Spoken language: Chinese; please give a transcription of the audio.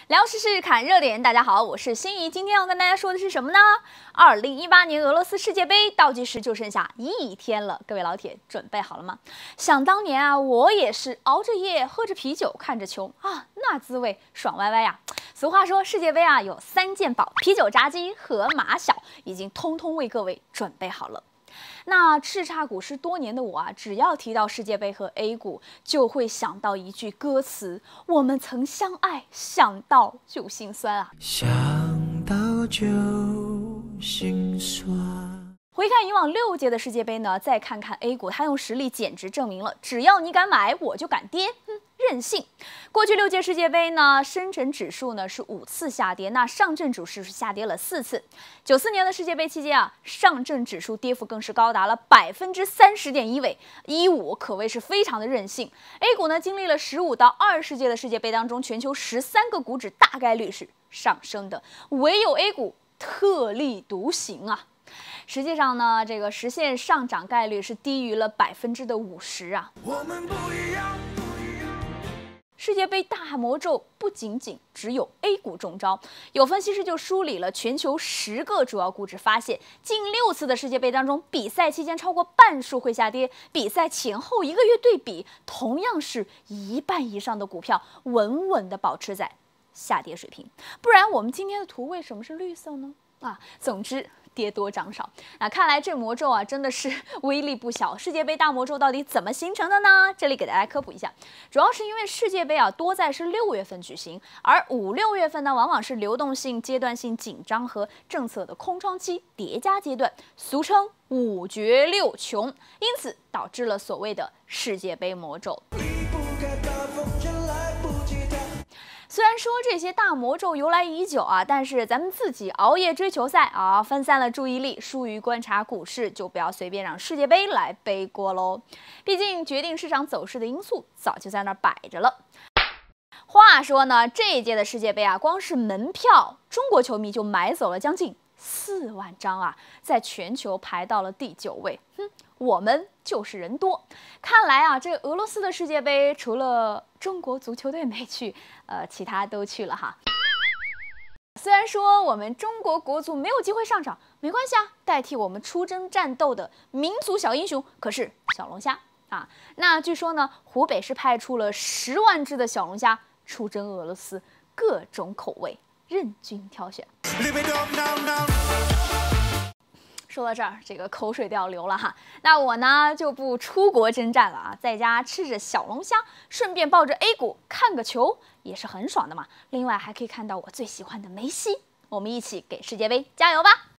聊时事看热点，大家好，我是心怡。今天要跟大家说的是什么呢？2018年俄罗斯世界杯倒计时就剩下1天了，各位老铁准备好了吗？想当年啊，我也是熬着夜，喝着啤酒，看着球啊，那滋味爽歪歪呀！俗话说，世界杯啊有3件宝：啤酒、炸鸡和马小，已经通通为各位准备好了。那叱咤股市多年的我啊，只要提到世界杯和 A 股，就会想到一句歌词：我们曾相爱，想到就心酸啊。 想到就心酸。 回看以往6届的世界杯呢，再看看 A 股，它用实力简直证明了，只要你敢买，我就敢跌，任性。过去6届世界杯呢，深成指数呢是5次下跌，那上证指数是下跌了4次。94年的世界杯期间啊，上证指数跌幅更是高达了30.15%，可谓是非常的任性。A 股呢，经历了15到20届的世界杯当中，全球13个股指大概率是上升的，唯有 A 股特立独行啊。实际上呢，这个实现上涨概率是低于了50%啊。 我们不一样。 世界杯大魔咒不仅仅只有 A 股中招，有分析师就梳理了全球10个主要股指，发现近6次的世界杯当中，比赛期间超过半数会下跌，比赛前后1个月对比，同样是1半以上的股票稳稳地保持在下跌水平。不然我们今天的图为什么是绿色呢？总之跌多涨少。那看来这魔咒啊真的是威力不小。世界杯大魔咒到底怎么形成的呢？这里给大家科普一下，主要是因为世界杯啊多在是6月份举行，而5、6月份呢往往是流动性、阶段性紧张和政策的空窗期叠加阶段，俗称5绝6穷，因此导致了所谓的世界杯魔咒。虽然说这些大魔咒由来已久啊，但是咱们自己熬夜追球赛啊，分散了注意力，疏于观察股市，就不要随便让世界杯来背锅喽。毕竟决定市场走势的因素早就在那儿摆着了。话说呢，这一届的世界杯啊，光是门票，中国球迷就买走了将近4万张啊，在全球排到了第9位。我们就是人多。看来啊，这俄罗斯的世界杯除了中国足球队没去，其他都去了哈。虽然说我们中国国足没有机会上场，没关系啊，代替我们出征战斗的民族小英雄可是小龙虾啊。那据说呢，湖北是派出了10万只的小龙虾出征俄罗斯，各种口味任君挑选。说到这儿，这个口水都要流了哈。那我呢就不出国征战了啊，在家吃着小龙虾，顺便抱着 A 股看个球，也是很爽的嘛。另外还可以看到我最喜欢的梅西，我们一起给世界杯加油吧！